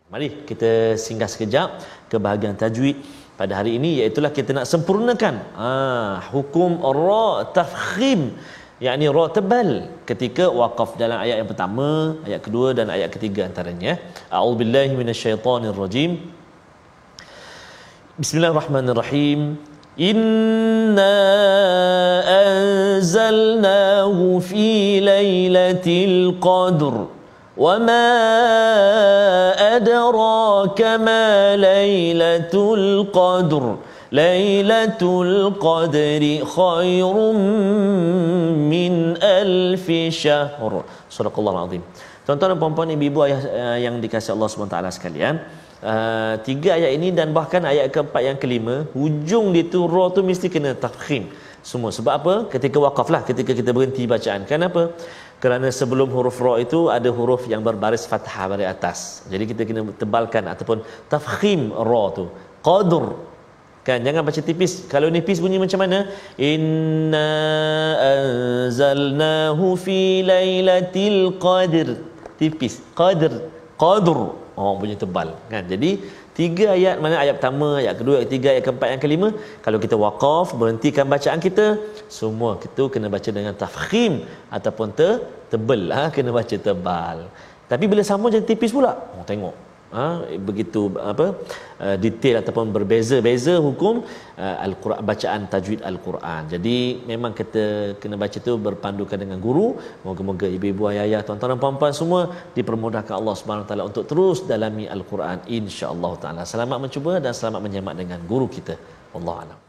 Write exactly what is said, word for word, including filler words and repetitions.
Mari kita singgah sekejap ke bahagian tajwid pada hari ini, iaitu kita nak sempurnakan ah, hukum ra tafkhim, yakni ra tebal ketika waqaf dalam ayat yang pertama, ayat kedua dan ayat ketiga antaranya. A'udzubillahi minasyaitonirrajim. Bismillahirrahmanirrahim. Inna anzalnahu fi lailatul qadr wa ma adraka ma lailatul qadr lailatul qadri khairum min alfi syahr. Surahul Azim. Tuan-tuan dan puan-puan, ibu-ibu ayah yang dikasihi Allah Subhanahu Wa Taala sekalian, Uh, tiga ayat ini dan bahkan ayat keempat yang kelima, hujung dia tu ra tu mesti kena tafkhim semua. Sebab apa? Ketika waqaf lah, ketika kita berhenti bacaan. Kenapa? Kerana sebelum huruf ra itu ada huruf yang berbaris fathah dari atas. Jadi kita kena tebalkan ataupun tafkhim ra tu. Qadr kan, jangan baca tipis. Kalau nipis bunyi macam mana? Inna anzalnahu fi lailatul qadr. Tipis. Qadr. Qadr. Oh, bunyi tebal kan. Jadi tiga ayat, mana ayat pertama, ayat kedua, ayat ketiga, ayat keempat, yang kelima, kalau kita waqaf, berhentikan bacaan kita, semua kita kena baca dengan tafkhim ataupun te, tebal ha? Kena baca tebal. Tapi bila sama jadi tipis pula. Oh, tengok ha? Begitu apa uh, detail ataupun berbeza-beza hukum uh, Al-Quran, bacaan tajwid Al-Quran. Jadi memang kita kena baca tu berpandukan dengan guru. Moga-moga ibu-ibu, ayah-ayah, tuan-tuan dan puan-puan semua dipermudahkan Allah Subhanahu Wa Taala untuk terus dalami Al-Quran, insya-Allah taala. Selamat mencuba dan selamat menyemak dengan guru kita. Wallahu a'lam.